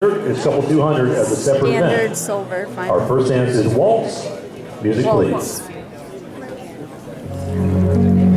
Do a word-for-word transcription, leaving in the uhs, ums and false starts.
It's couple two hundred as a separate Standard event. silver final. Our first dance is Waltz. Music, Waltz. please.